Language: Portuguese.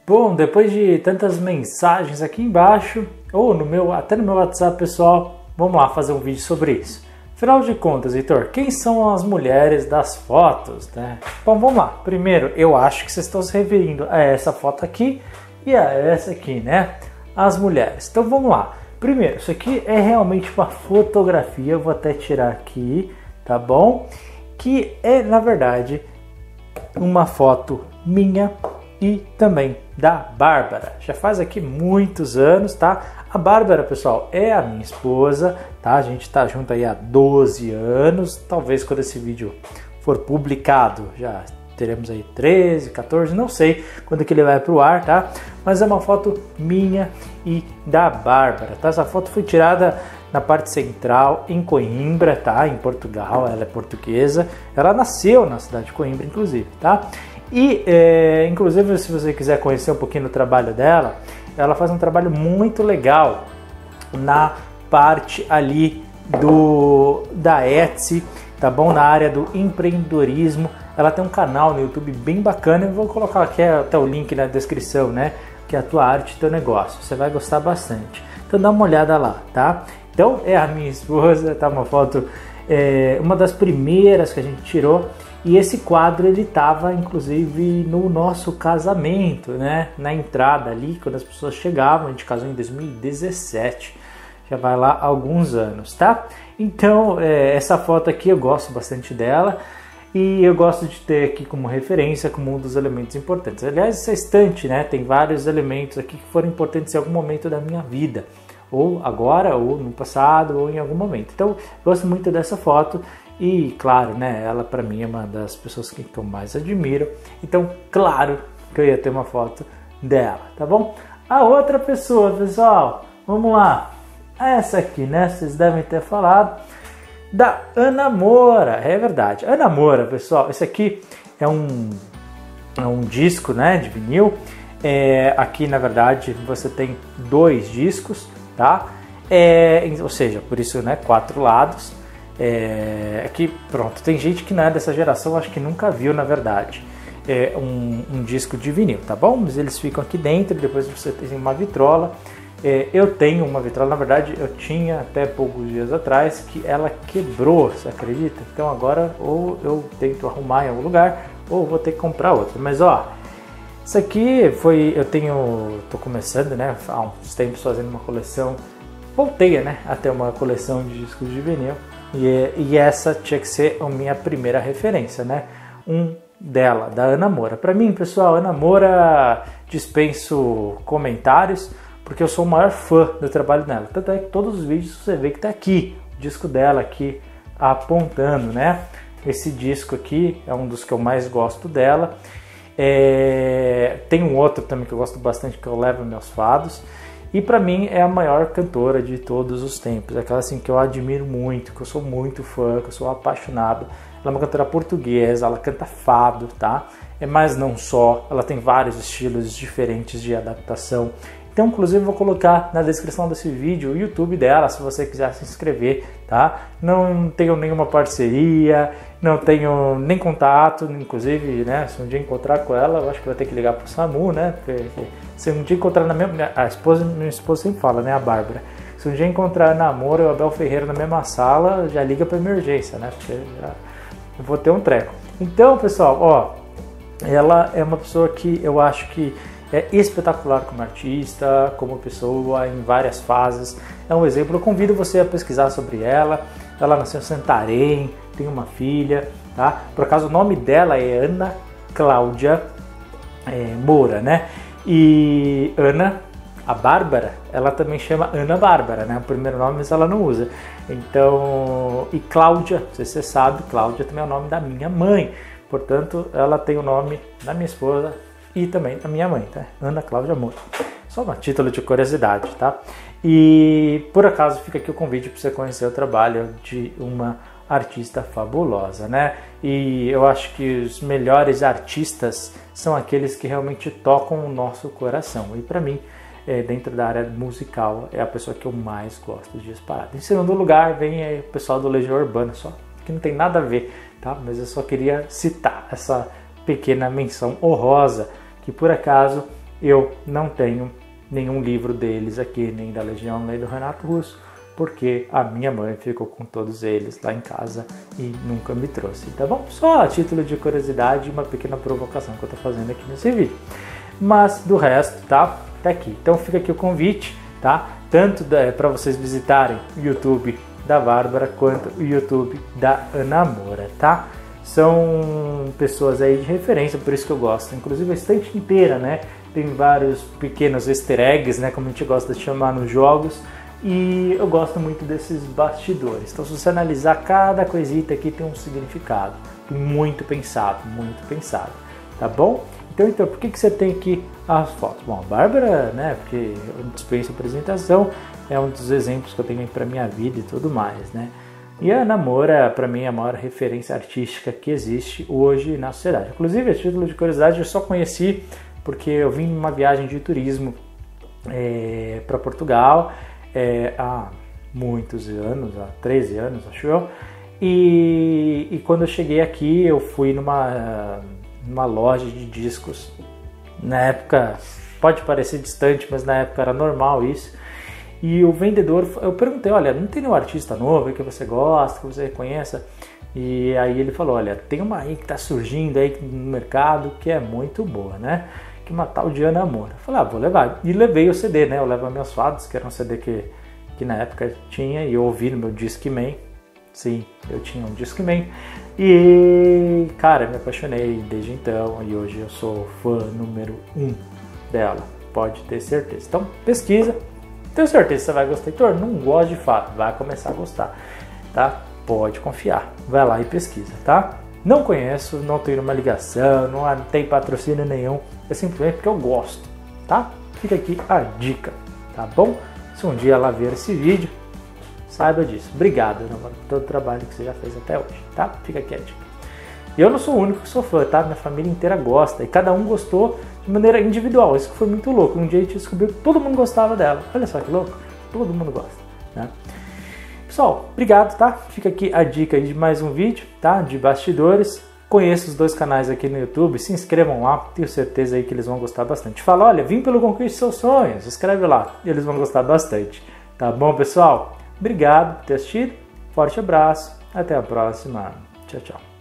Bom, depois de tantas mensagens aqui embaixo, ou até no meu WhatsApp pessoal, vamos lá fazer um vídeo sobre isso. Afinal de contas, Heitor, quem são as mulheres das fotos, né? Bom, vamos lá. Primeiro, eu acho que vocês estão se referindo a essa foto aqui e a essa aqui, né? As mulheres. Então vamos lá. Primeiro, isso aqui é realmente uma fotografia, eu vou até tirar aqui, tá bom? Que é, na verdade, uma foto minha e também da Bárbara. Já faz aqui muitos anos, tá? A Bárbara, pessoal, é a minha esposa, tá? A gente tá junto aí há 12 anos. Talvez quando esse vídeo for publicado, já teremos aí 13, 14, não sei quando que ele vai pro ar, tá? Mas é uma foto minha e da Bárbara, tá? Essa foto foi tirada na parte central, em Coimbra, tá? Em Portugal, ela é portuguesa. Ela nasceu na cidade de Coimbra, inclusive, tá? E, inclusive, se você quiser conhecer um pouquinho do trabalho dela, ela faz um trabalho muito legal na parte ali da Etsy, tá bom? Na área do empreendedorismo. Ela tem um canal no YouTube bem bacana, eu vou colocar aqui até o link na descrição, né? Que é a tua arte, teu negócio. Você vai gostar bastante. Então dá uma olhada lá, tá? Então é a minha esposa, tá? Uma foto, uma das primeiras que a gente tirou. E esse quadro ele estava inclusive no nosso casamento, né? Na entrada ali, quando as pessoas chegavam, a gente casou em 2017, já vai lá há alguns anos, tá? Então essa foto aqui eu gosto bastante dela e eu gosto de ter aqui como referência, como um dos elementos importantes. Aliás, essa estante, né? Tem vários elementos aqui que foram importantes em algum momento da minha vida, ou agora, ou no passado, ou em algum momento. Então, gosto muito dessa foto. E claro, né, ela para mim é uma das pessoas que eu mais admiro. Então, claro que eu ia ter uma foto dela, tá bom? A outra pessoa, pessoal, vamos lá. Essa aqui, né, vocês devem ter falado da Ana Moura, é verdade. Ana Moura, pessoal, esse aqui é um disco, né, de vinil. Aqui, na verdade, você tem 2 discos, tá? Ou seja, por isso, né, 4 lados. Aqui, pronto, tem gente que não é dessa geração, acho que nunca viu, na verdade, um disco de vinil, tá bom? Mas eles ficam aqui dentro, depois você tem uma vitrola. Eu tenho uma vitrola, na verdade, eu tinha até poucos dias atrás, que ela quebrou, você acredita? Então agora ou eu tento arrumar em algum lugar, ou vou ter que comprar outra. Mas ó, isso aqui tô começando, né, há uns tempos fazendo uma coleção, voltei, né, a ter uma coleção de discos de vinil. E essa tinha que ser a minha primeira referência, né? Dela, da Ana Moura. Para mim, pessoal, Ana Moura dispenso comentários, porque eu sou o maior fã do trabalho dela. Tanto é que todos os vídeos você vê que tá aqui, o disco dela aqui apontando, né? Esse disco aqui é um dos que eu mais gosto dela. Tem um outro também que eu gosto bastante, que eu levo meus fados. E para mim é a maior cantora de todos os tempos, aquela assim que eu admiro muito, que eu sou muito fã, que eu sou apaixonado. Ela é uma cantora portuguesa, ela canta fado, tá? Mas não só, ela tem vários estilos diferentes de adaptação. Então, inclusive, vou colocar na descrição desse vídeo o YouTube dela, se você quiser se inscrever, tá? Não tenho nenhuma parceria, não tenho nem contato, inclusive, né? Se um dia encontrar com ela, eu acho que vai ter que ligar pro SAMU, né? Porque se um dia encontrar minha esposa sempre fala, né? A Bárbara. Se um dia encontrar a Moura e o Abel Ferreira na mesma sala, já liga pra emergência, né? Porque já eu vou ter um treco. Então, pessoal, ó, ela é uma pessoa que eu acho que é espetacular como artista, como pessoa, em várias fases. É um exemplo, eu convido você a pesquisar sobre ela. Ela nasceu em Santarém, tem uma filha, tá? Por acaso o nome dela é Ana Cláudia Moura, né? E Ana, a Bárbara, ela também chama Ana Bárbara, né? O primeiro nome, mas ela não usa. Então, e Cláudia, não sei se você sabe, Cláudia também é o nome da minha mãe. Portanto, ela tem o nome da minha esposa e também da minha mãe, tá? Ana Cláudia Moura. Só uma título de curiosidade, tá? E por acaso fica aqui o convite para você conhecer o trabalho de uma artista fabulosa, né? E eu acho que os melhores artistas são aqueles que realmente tocam o nosso coração. E para mim, dentro da área musical, é a pessoa que eu mais gosto de disparado. Em segundo lugar, vem o pessoal do Legião Urbana, só que não tem nada a ver, tá? Mas eu só queria citar essa pequena menção honrosa, que por acaso eu não tenho nenhum livro deles aqui, nem da Legião, nem do Renato Russo, porque a minha mãe ficou com todos eles lá em casa e nunca me trouxe, tá bom? Só a título de curiosidade, uma pequena provocação que eu tô fazendo aqui nesse vídeo. Mas do resto, tá aqui. Então fica aqui o convite, tá? Tanto para vocês visitarem o YouTube da Bárbara quanto o YouTube da Ana Moura, tá? São pessoas aí de referência, por isso que eu gosto. Inclusive a estante inteira, né? Tem vários pequenos easter eggs, né? Como a gente gosta de chamar nos jogos. E eu gosto muito desses bastidores. Então se você analisar cada coisita aqui tem um significado. Muito pensado, tá bom? Então por que você tem aqui as fotos? Bom, a Bárbara, né? Porque eu dispenso a apresentação, é um dos exemplos que eu tenho para minha vida e tudo mais, né? E a Ana Moura, para mim, é a maior referência artística que existe hoje na sociedade. Inclusive, a título de curiosidade, eu só conheci porque eu vim numa viagem de turismo para Portugal há muitos anos, há 13 anos, acho eu. E quando eu cheguei aqui, eu fui numa loja de discos. Na época, pode parecer distante, mas na época era normal isso. E o vendedor, eu perguntei, olha, não tem nenhum artista novo aí que você gosta, que você reconheça? E aí ele falou, olha, tem uma aí que tá surgindo aí no mercado que é muito boa, né? Que é uma tal de Ana Moura. Eu falei, vou levar. E levei o CD, né? Eu levo Meus Fados, que era um CD que na época tinha, e eu ouvi no meu Discman. Sim, eu tinha um Discman. E, cara, me apaixonei desde então, e hoje eu sou fã número 1 dela, pode ter certeza. Então, pesquisa. Tenho certeza que você vai gostar. Heitor, não gosta de fato, vai começar a gostar, tá? Pode confiar, vai lá e pesquisa, tá? Não conheço, não tenho uma ligação, não tem patrocínio nenhum, é simplesmente porque eu gosto, tá? Fica aqui a dica, tá bom? Se um dia ela ver esse vídeo, saiba disso. Obrigado, Ana, por todo o trabalho que você já fez até hoje, tá? Fica aqui a dica. Eu não sou o único que sou fã, tá? Minha família inteira gosta, e cada um gostou de maneira individual. Isso que foi muito louco. Um dia a gente descobriu que todo mundo gostava dela. Olha só que louco. Todo mundo gosta, né? Pessoal, obrigado, tá? Fica aqui a dica aí de mais um vídeo, tá? De bastidores. Conheça os dois canais aqui no YouTube. Se inscrevam lá. Tenho certeza aí que eles vão gostar bastante. Fala, olha, vim pelo Conquiste Seus Sonhos. Escreve lá. Eles vão gostar bastante. Tá bom, pessoal? Obrigado por ter assistido. Forte abraço. Até a próxima. Tchau, tchau.